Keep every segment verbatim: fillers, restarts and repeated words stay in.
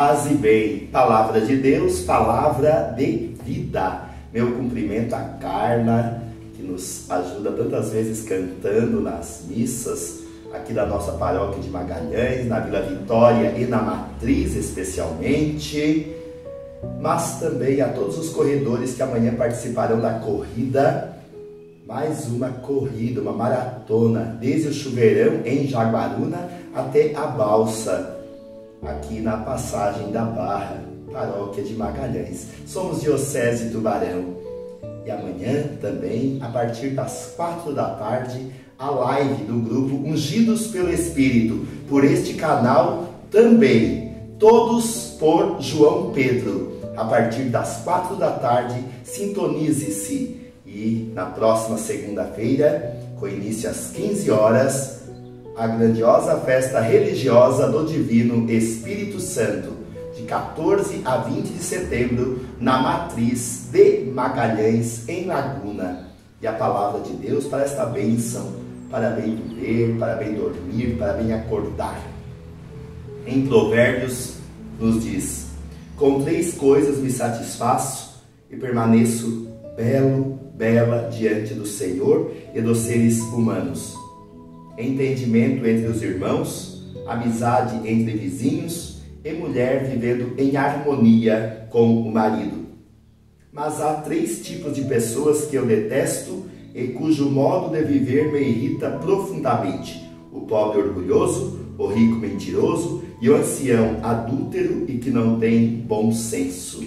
Paz e bem, palavra de Deus, palavra de vida. Meu cumprimento a Carla, que nos ajuda tantas vezes cantando nas missas aqui da nossa paróquia de Magalhães, na Vila Vitória e na Matriz especialmente, mas também a todos os corredores que amanhã participarão da corrida, mais uma corrida, uma maratona, desde o Chuveirão em Jaguaruna até a Balsa, aqui na passagem da Barra, paróquia de Magalhães. Somos Diocese de Tubarão. E amanhã também, a partir das quatro da tarde, a live do grupo Ungidos pelo Espírito, por este canal também, todos por João Pedro. A partir das quatro da tarde, sintonize-se. E na próxima segunda-feira, com início às quinze horas, a grandiosa festa religiosa do Divino Espírito Santo, de quatorze a vinte de setembro, na Matriz de Magalhães, em Laguna. E a palavra de Deus para esta bênção, para bem viver, para bem dormir, para bem acordar. Em Provérbios nos diz: com três coisas me satisfaço e permaneço belo, bela diante do Senhor e dos seres humanos: entendimento entre os irmãos, amizade entre vizinhos e mulher vivendo em harmonia com o marido. Mas há três tipos de pessoas que eu detesto e cujo modo de viver me irrita profundamente: o pobre orgulhoso, o rico mentiroso e o ancião adúltero e que não tem bom senso.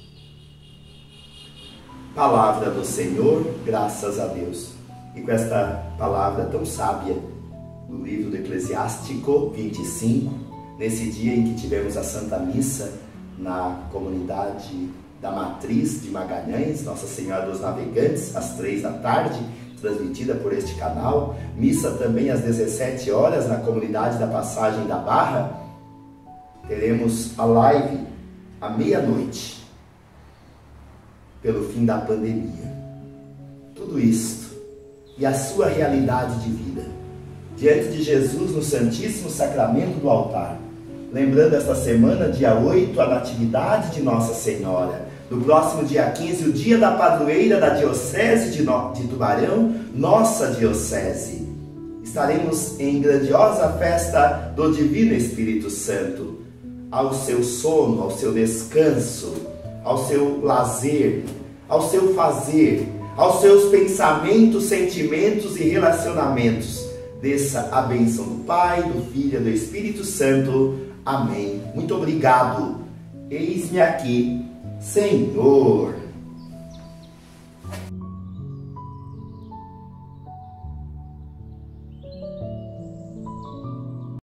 Palavra do Senhor, graças a Deus. E com esta palavra tão sábia, no livro do Eclesiástico vinte e cinco, nesse dia em que tivemos a Santa Missa na comunidade da Matriz de Magalhães, Nossa Senhora dos Navegantes, às três da tarde, transmitida por este canal. Missa também às dezessete horas na comunidade da Passagem da Barra. Teremos a live à meia-noite, pelo fim da pandemia. Tudo isto e a sua realidade de vida diante de Jesus no Santíssimo Sacramento do altar. Lembrando esta semana, dia oito, a Natividade de Nossa Senhora. No próximo dia quinze, o dia da padroeira da Diocese de, no... de Tubarão, nossa Diocese. Estaremos em grandiosa festa do Divino Espírito Santo. Ao seu sono, ao seu descanso, ao seu lazer, ao seu fazer, aos seus pensamentos, sentimentos e relacionamentos, desça a bênção do Pai, do Filho e do Espírito Santo. Amém. Muito obrigado. Eis-me aqui, Senhor.